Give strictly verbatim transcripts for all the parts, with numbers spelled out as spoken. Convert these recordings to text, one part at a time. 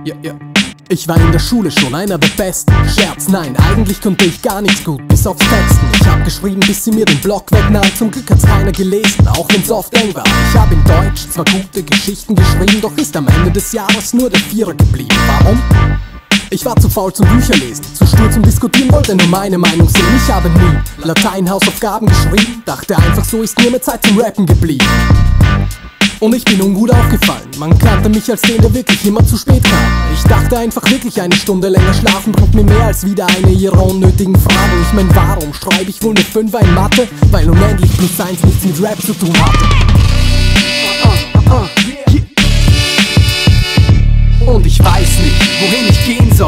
Ja, ja. Ich war in der Schule schon einer der Besten. Scherz, nein, eigentlich konnte ich gar nichts gut, bis aufs Texten. Ich hab geschrieben, bis sie mir den Block wegnahm. Zum Glück hat's keiner gelesen, auch wenn's oft eng war. Ich hab in Deutsch zwar gute Geschichten geschrieben, doch ist am Ende des Jahres nur der Vierer geblieben. Warum? Ich war zu faul zum Bücherlesen, zu stur zum Diskutieren, wollte nur meine Meinung sehen. Ich habe nie Latein-Hausaufgaben geschrieben, dachte einfach, so ist mir mehr Zeit zum Rappen geblieben. Und ich bin ungut aufgefallen, man kannte mich als den, der wirklich immer zu spät kam. Ich dachte einfach wirklich, eine Stunde länger schlafen bringt mir mehr als wieder eine ihrer unnötigen Fragen. Ich mein, warum schreibe ich wohl eine Fünfer in Mathe? Weil unendlich plus eins nichts mit Rap zu tun hatte. Und ich weiß nicht, wohin ich gehen soll.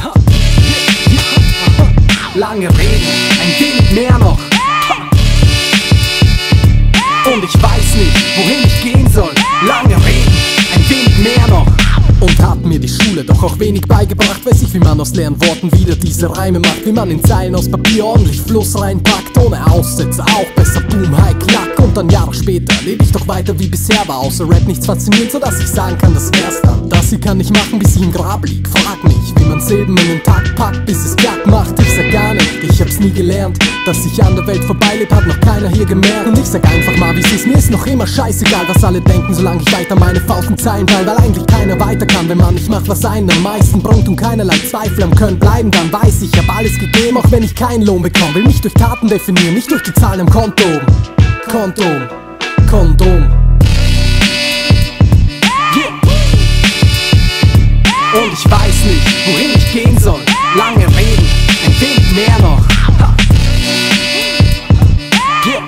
Lange reden, ein wenig mehr noch. Und ich weiß nicht, wohin ich gehen soll. Lange reden, ein wenig mehr noch. Und hat mir die Schule doch auch wenig beigebracht. Weiß ich, wie man aus leeren Worten wieder diese Reime macht. Wie man in Zeilen aus Papier ordentlich Fluss reinpackt. Ohne Aussätze, auch besser Boom, High, Klack. Und dann Jahre später lebe ich doch weiter wie bisher. War außer Rap nichts faszinierend, sodass ich sagen kann, das wär's dann. Das hier kann ich machen, bis ich im Grab lieg. Frag mich, wie man Silben in den Takt packt, bis es Klack macht. Ich sag gar nicht, ich hab's nie gelernt. Dass ich an der Welt vorbeileb, hat noch keiner hier gemerkt. Und ich sag einfach mal, wie's ist, mir ist noch immer scheißegal, was alle denken, solange ich weiter meine Faust und Zeilen teil. Weil eigentlich keiner weiter kann, wenn man nicht macht, was einen am meisten bringt. Und keinerlei Zweifel am Können bleiben, dann weiß ich, ich hab alles gegeben, auch wenn ich keinen Lohn bekomme. Will mich durch Taten definieren, nicht durch die Zahlen am Konto oben. Kondom, Kondom. Yeah. Und ich weiß nicht, wohin ich gehen soll. Lange reden, ein wenig mehr noch. Yeah.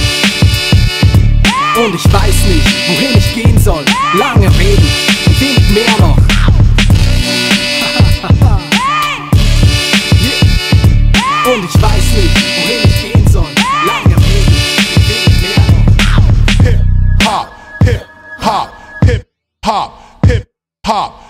Und ich weiß nicht, wohin ich gehen soll. Lange reden, ein wenig mehr noch. Yeah. Und ich weiß nicht, wohin ich gehen soll. Lange reden, ein wenig mehr noch. Hip Hop, Hip Hop, Hip Hop, Hip Hop.